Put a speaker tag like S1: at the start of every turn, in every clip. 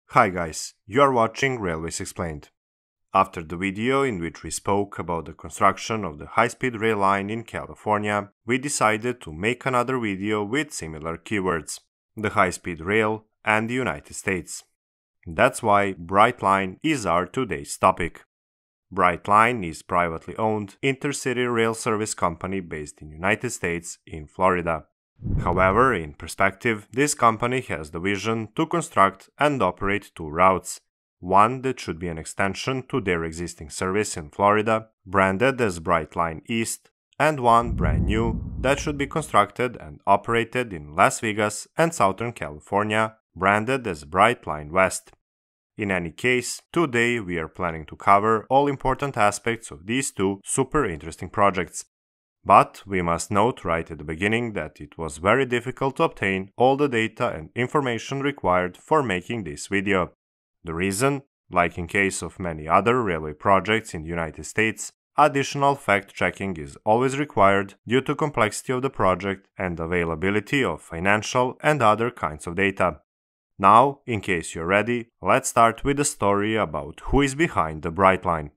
S1: Hi guys, you are watching Railways Explained. After the video in which we spoke about the construction of the high-speed rail line in California, we decided to make another video with similar keywords: the high-speed rail and the United States. That's why Brightline is our today's topic. Brightline is a privately owned intercity rail service company based in the United States in Florida. However, in perspective, this company has the vision to construct and operate two routes. One that should be an extension to their existing service in Florida, branded as Brightline East, and one brand new that should be constructed and operated in Las Vegas and Southern California, branded as Brightline West. In any case, today we are planning to cover all important aspects of these two super interesting projects. But we must note right at the beginning that it was very difficult to obtain all the data and information required for making this video. The reason, like in case of many other railway projects in the United States, additional fact-checking is always required due to complexity of the project and availability of financial and other kinds of data. Now, in case you're ready, let's start with the story about who is behind the Brightline.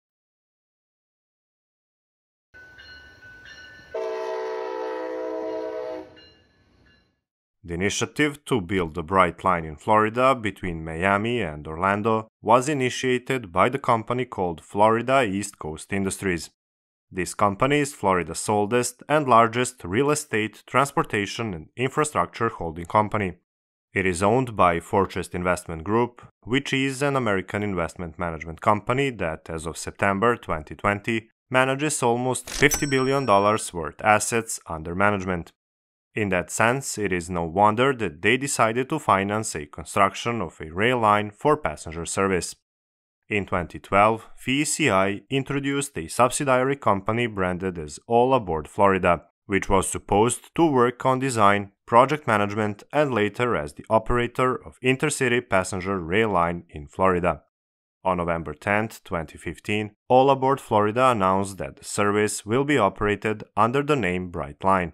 S1: The initiative to build the Brightline in Florida between Miami and Orlando was initiated by the company called Florida East Coast Industries. This company is Florida's oldest and largest real estate, transportation and infrastructure holding company. It is owned by Fortress Investment Group, which is an American investment management company that, as of September 2020, manages almost $50 billion worth assets under management. In that sense, it is no wonder that they decided to finance a construction of a rail line for passenger service. In 2012, FECI introduced a subsidiary company branded as All Aboard Florida, which was supposed to work on design, project management, and later as the operator of intercity passenger rail line in Florida. On November 10, 2015, All Aboard Florida announced that the service will be operated under the name Brightline.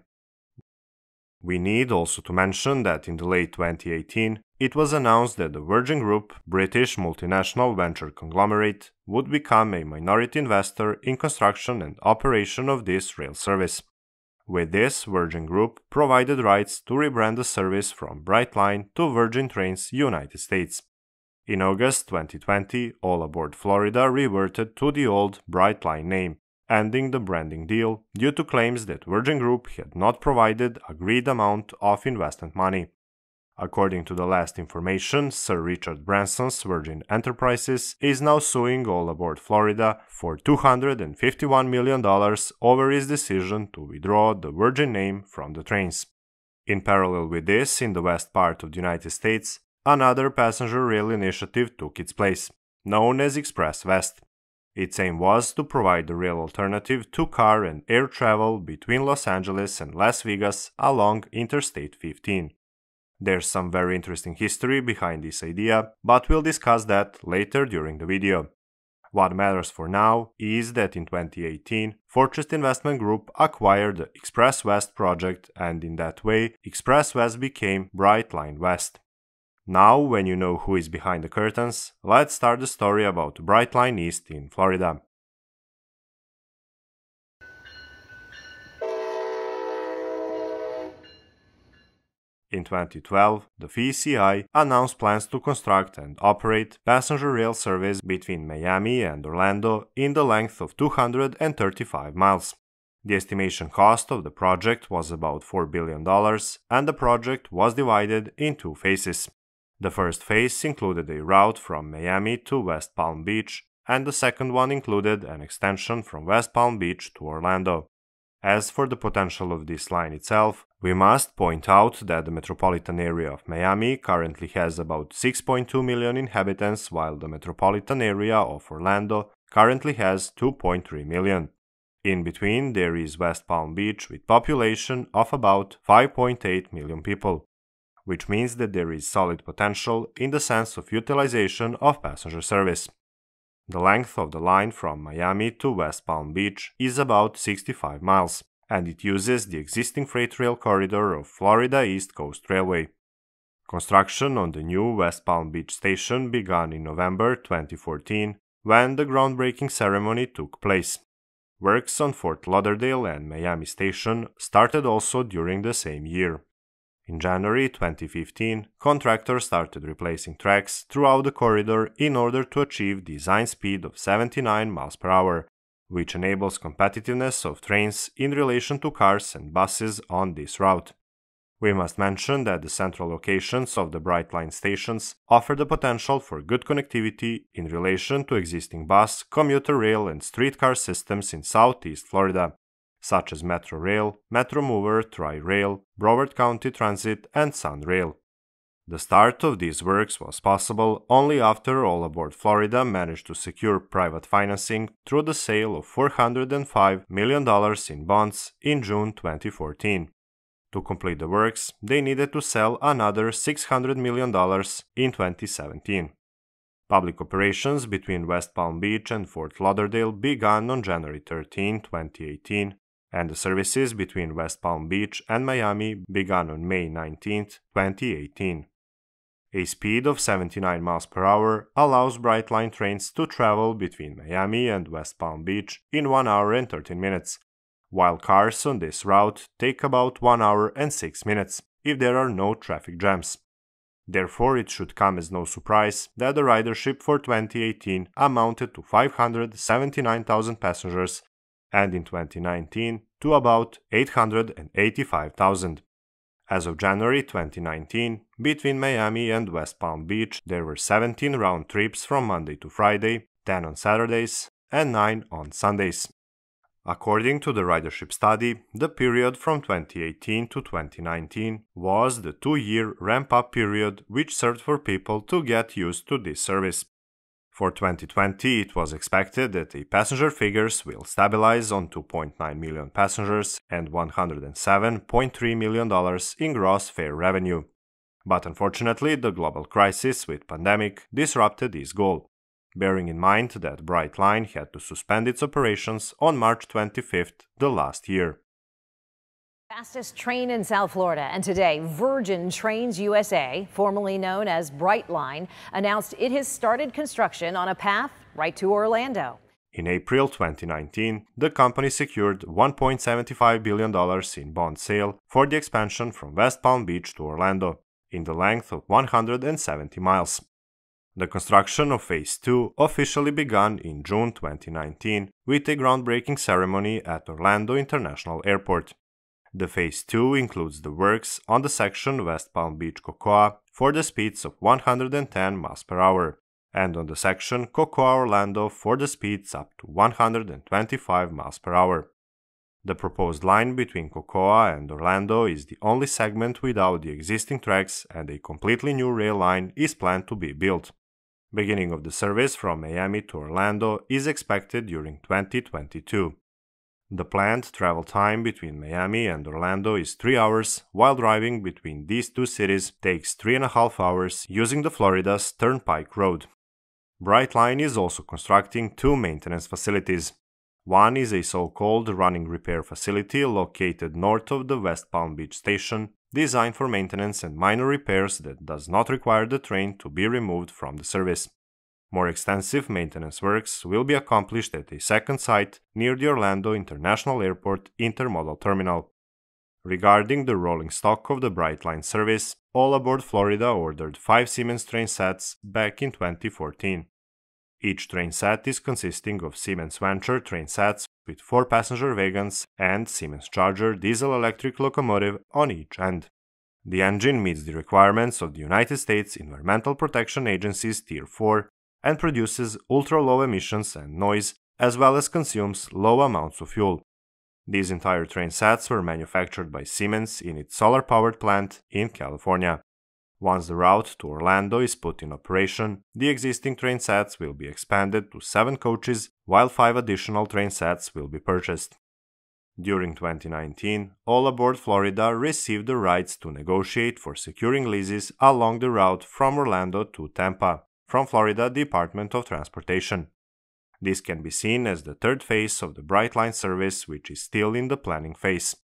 S1: We need also to mention that in the late 2018, it was announced that the Virgin Group, British multinational venture conglomerate, would become a minority investor in construction and operation of this rail service. With this, Virgin Group provided rights to rebrand the service from Brightline to Virgin Trains United States. In August 2020, All Aboard Florida reverted to the old Brightline name, ending the branding deal due to claims that Virgin Group had not provided agreed amount of investment money. According to the last information, Sir Richard Branson's Virgin Enterprises is now suing All Aboard Florida for $251 million over his decision to withdraw the Virgin name from the trains. In parallel with this, in the west part of the United States, another passenger rail initiative took its place, known as Express West. Its aim was to provide a rail alternative to car and air travel between Los Angeles and Las Vegas along Interstate 15. There's some very interesting history behind this idea, but we'll discuss that later during the video. What matters for now is that in 2018, Fortress Investment Group acquired the Express West project, and in that way, Express West became Brightline West. Now, when you know who is behind the curtains, let's start the story about Brightline East in Florida. In 2012, the FECI announced plans to construct and operate passenger rail service between Miami and Orlando in the length of 235 miles. The estimation cost of the project was about $4 billion, and the project was divided in two phases. The first phase included a route from Miami to West Palm Beach, and the second one included an extension from West Palm Beach to Orlando. As for the potential of this line itself, we must point out that the metropolitan area of Miami currently has about 6.2 million inhabitants, while the metropolitan area of Orlando currently has 2.3 million. In between, there is West Palm Beach with population of about 5.8 million people, which means that there is solid potential in the sense of utilization of passenger service. The length of the line from Miami to West Palm Beach is about 65 miles, and it uses the existing freight rail corridor of Florida East Coast Railway. Construction on the new West Palm Beach station began in November 2014, when the groundbreaking ceremony took place. Works on Fort Lauderdale and Miami Station started also during the same year. In January 2015, contractors started replacing tracks throughout the corridor in order to achieve design speed of 79 miles per hour, which enables competitiveness of trains in relation to cars and buses on this route. We must mention that the central locations of the Brightline stations offer the potential for good connectivity in relation to existing bus, commuter rail and streetcar systems in Southeast Florida, such as Metro Rail, Metro Mover, Tri-Rail, Broward County Transit, and Sun Rail. The start of these works was possible only after All Aboard Florida managed to secure private financing through the sale of $405 million in bonds in June 2014. To complete the works, they needed to sell another $600 million in 2017. Public operations between West Palm Beach and Fort Lauderdale began on January 13, 2018, and the services between West Palm Beach and Miami began on May 19, 2018. A speed of 79 miles per hour allows Brightline trains to travel between Miami and West Palm Beach in 1 hour and 13 minutes, while cars on this route take about 1 hour and 6 minutes if there are no traffic jams. Therefore, it should come as no surprise that the ridership for 2018 amounted to 579,000 passengers and in 2019 to about 885,000. As of January 2019, between Miami and West Palm Beach there were 17 round trips from Monday to Friday, 10 on Saturdays, and 9 on Sundays. According to the ridership study, the period from 2018 to 2019 was the 2-year ramp-up period which served for people to get used to this service. For 2020, it was expected that the passenger figures will stabilize on 2.9 million passengers and $107.3 million in gross fare revenue. But unfortunately, the global crisis with pandemic disrupted this goal, bearing in mind that Brightline had to suspend its operations on March 25th the last year.
S2: Fastest train in South Florida, and today Virgin Trains USA, formerly known as Brightline, announced it has started construction on a path right to Orlando.
S1: In April 2019, the company secured $1.75 billion in bond sale for the expansion from West Palm Beach to Orlando, in the length of 170 miles. The construction of Phase 2 officially began in June 2019 with a groundbreaking ceremony at Orlando International Airport. The Phase 2 includes the works on the section West Palm Beach-Cocoa for the speeds of 110 miles per hour, and on the section Cocoa-Orlando for the speeds up to 125 miles per hour. The proposed line between Cocoa and Orlando is the only segment without the existing tracks, and a completely new rail line is planned to be built. Beginning of the service from Miami to Orlando is expected during 2022. The planned travel time between Miami and Orlando is 3 hours, while driving between these two cities takes 3.5 hours using the Florida's Turnpike Road. Brightline is also constructing 2 maintenance facilities. One is a so-called running repair facility located north of the West Palm Beach station, designed for maintenance and minor repairs that does not require the train to be removed from the service. More extensive maintenance works will be accomplished at a second site near the Orlando International Airport Intermodal Terminal. Regarding the rolling stock of the Brightline service, All Aboard Florida ordered 5 Siemens train sets back in 2014. Each train set is consisting of Siemens Venture train sets with 4 passenger wagons and Siemens Charger diesel-electric locomotive on each end. The engine meets the requirements of the United States Environmental Protection Agency's Tier 4 and produces ultra-low emissions and noise, as well as consumes low amounts of fuel. These entire train sets were manufactured by Siemens in its solar-powered plant in California. Once the route to Orlando is put in operation, the existing train sets will be expanded to 7 coaches, while 5 additional train sets will be purchased. During 2019, All Aboard Florida received the rights to negotiate for securing leases along the route from Orlando to Tampa, from Florida Department of Transportation. This can be seen as the third phase of the Brightline service, which is still in the planning phase.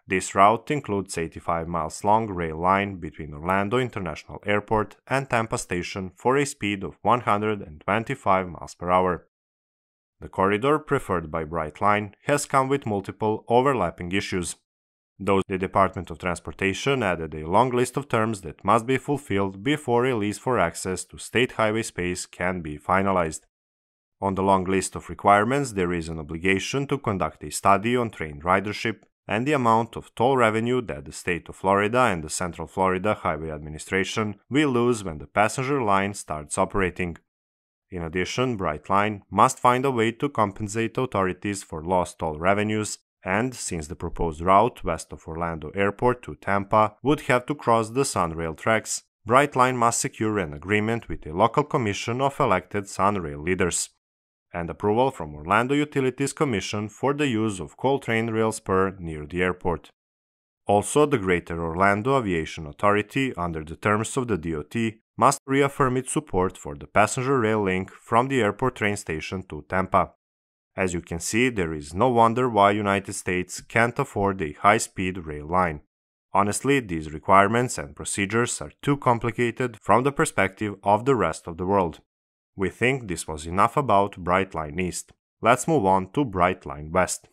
S1: This route includes 85 miles long rail line between Orlando International Airport and Tampa Station for a speed of 125 miles per hour. The corridor preferred by Brightline has come with multiple overlapping issues. Though the Department of Transportation added a long list of terms that must be fulfilled before a lease for access to state highway space can be finalized. On the long list of requirements, there is an obligation to conduct a study on train ridership and the amount of toll revenue that the state of Florida and the Central Florida Highway Administration will lose when the passenger line starts operating. In addition, Brightline must find a way to compensate authorities for lost toll revenues, and since the proposed route west of Orlando Airport to Tampa would have to cross the Sunrail tracks, Brightline must secure an agreement with a local commission of elected Sunrail leaders and approval from Orlando Utilities Commission for the use of Coltrane Rail Spur near the airport. Also, the Greater Orlando Aviation Authority, under the terms of the DOT, must reaffirm its support for the passenger rail link from the airport train station to Tampa. As you can see, there is no wonder why United States can't afford a high-speed rail line. Honestly, these requirements and procedures are too complicated from the perspective of the rest of the world. We think this was enough about Brightline East. Let's move on to Brightline West.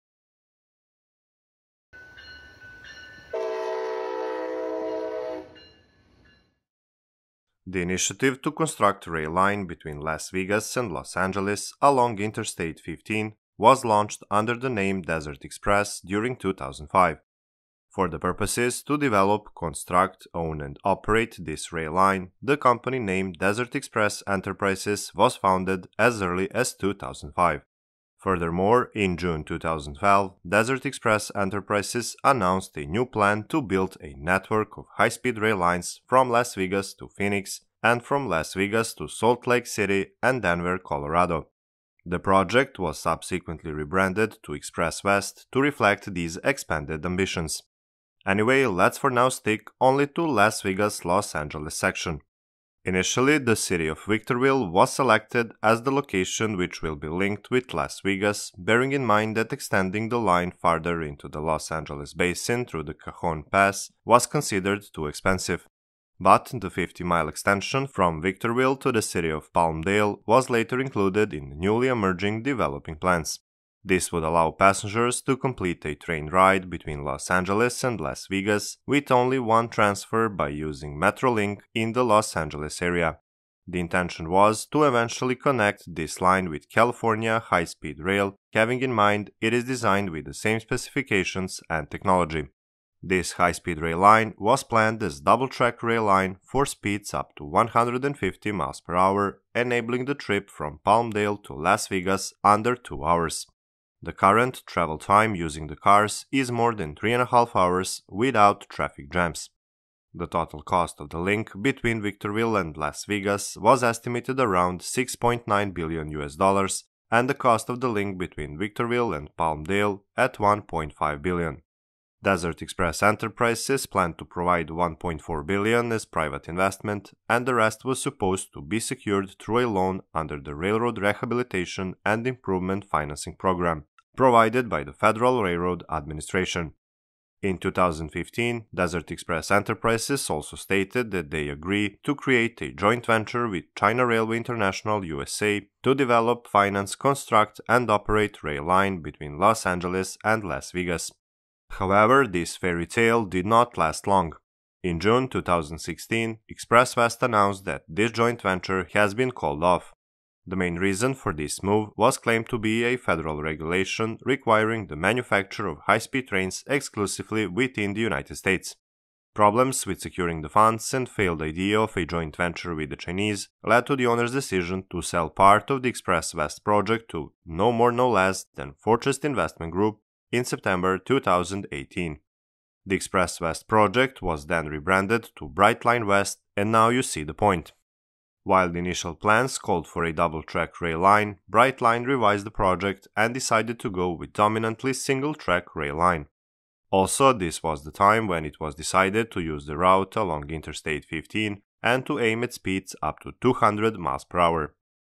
S1: The initiative to construct a rail line between Las Vegas and Los Angeles along Interstate 15 was launched under the name Desert Express during 2005. For the purposes to develop, construct, own and operate this rail line, the company named Desert Express Enterprises was founded as early as 2005. Furthermore, in June 2012, Desert Express Enterprises announced a new plan to build a network of high-speed rail lines from Las Vegas to Phoenix and from Las Vegas to Salt Lake City and Denver, Colorado. The project was subsequently rebranded to Express West to reflect these expanded ambitions. Anyway, let's for now stick only to Las Vegas-Los Angeles section. Initially, the city of Victorville was selected as the location which will be linked with Las Vegas, bearing in mind that extending the line farther into the Los Angeles basin through the Cajon Pass was considered too expensive. But the 50-mile extension from Victorville to the city of Palmdale was later included in the newly emerging developing plans. This would allow passengers to complete a train ride between Los Angeles and Las Vegas with only one transfer by using Metrolink in the Los Angeles area. The intention was to eventually connect this line with California High-Speed Rail, having in mind it is designed with the same specifications and technology. This high-speed rail line was planned as double-track rail line for speeds up to 150 miles per hour, enabling the trip from Palmdale to Las Vegas under 2 hours. The current travel time using the cars is more than 3.5 hours without traffic jams. The total cost of the link between Victorville and Las Vegas was estimated around $6.9 billion and the cost of the link between Victorville and Palmdale at $1.5 billion. Desert Express Enterprises planned to provide $1.4 billion as private investment, and the rest was supposed to be secured through a loan under the Railroad Rehabilitation and Improvement Financing Program, provided by the Federal Railroad Administration. In 2015, Desert Express Enterprises also stated that they agree to create a joint venture with China Railway International USA to develop, finance, construct, and operate rail line between Los Angeles and Las Vegas. However, this fairy tale did not last long. In June 2016, Express West announced that this joint venture has been called off. The main reason for this move was claimed to be a federal regulation requiring the manufacture of high-speed trains exclusively within the United States. Problems with securing the funds and failed idea of a joint venture with the Chinese led to the owner's decision to sell part of the Express West project to no more no less than Fortress Investment Group in September 2018. The Express West project was then rebranded to Brightline West, and now you see the point. While the initial plans called for a double-track rail line, Brightline revised the project and decided to go with dominantly single-track rail line. Also, this was the time when it was decided to use the route along Interstate 15 and to aim at speeds up to 200 miles per hour.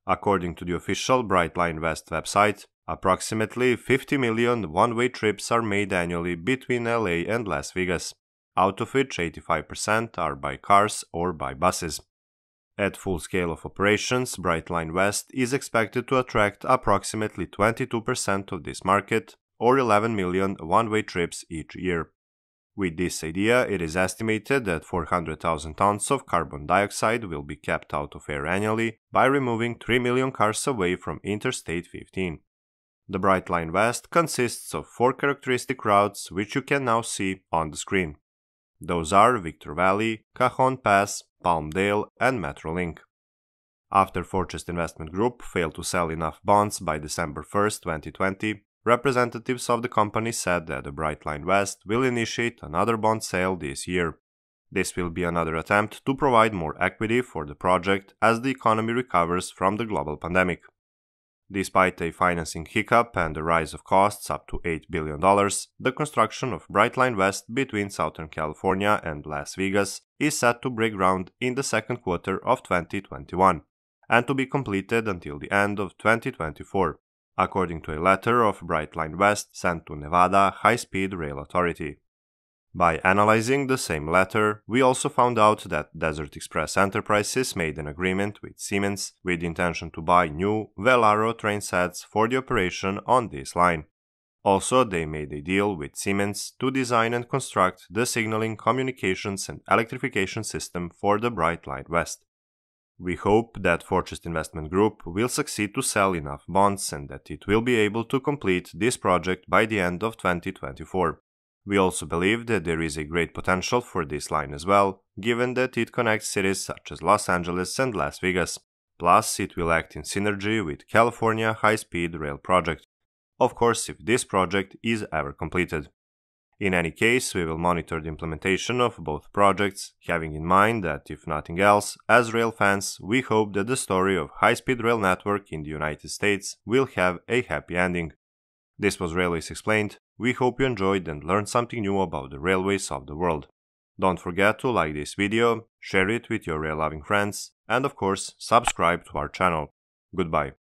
S1: According to the official Brightline West website, approximately 50 million one-way trips are made annually between LA and Las Vegas, out of which 85% are by cars or by buses. At full scale of operations, Brightline West is expected to attract approximately 22% of this market, or 11 million one-way trips each year. With this idea, it is estimated that 400,000 tons of carbon dioxide will be kept out of air annually by removing 3 million cars away from Interstate 15. The Brightline West consists of 4 characteristic routes which you can now see on the screen. Those are Victor Valley, Cajon Pass, Palmdale, and Metrolink. After Fortress Investment Group failed to sell enough bonds by December 1, 2020, representatives of the company said that the Brightline West will initiate another bond sale this year. This will be another attempt to provide more equity for the project as the economy recovers from the global pandemic. Despite a financing hiccup and the rise of costs up to $8 billion, the construction of Brightline West between Southern California and Las Vegas is set to break ground in the second quarter of 2021 and to be completed until the end of 2024, according to a letter of Brightline West sent to Nevada High-Speed Rail Authority. By analyzing the same letter, we also found out that Desert Express Enterprises made an agreement with Siemens with the intention to buy new Velaro train sets for the operation on this line. Also, they made a deal with Siemens to design and construct the signaling, communications and electrification system for the Brightline West. We hope that Fortress Investment Group will succeed to sell enough bonds and that it will be able to complete this project by the end of 2024. We also believe that there is a great potential for this line as well, given that it connects cities such as Los Angeles and Las Vegas. Plus, it will act in synergy with California High-Speed Rail project. Of course, if this project is ever completed. In any case, we will monitor the implementation of both projects, having in mind that, if nothing else, as rail fans, we hope that the story of high-speed rail network in the United States will have a happy ending. This was Railways Explained. We hope you enjoyed and learned something new about the railways of the world. Don't forget to like this video, share it with your rail-loving friends, and of course, subscribe to our channel. Goodbye.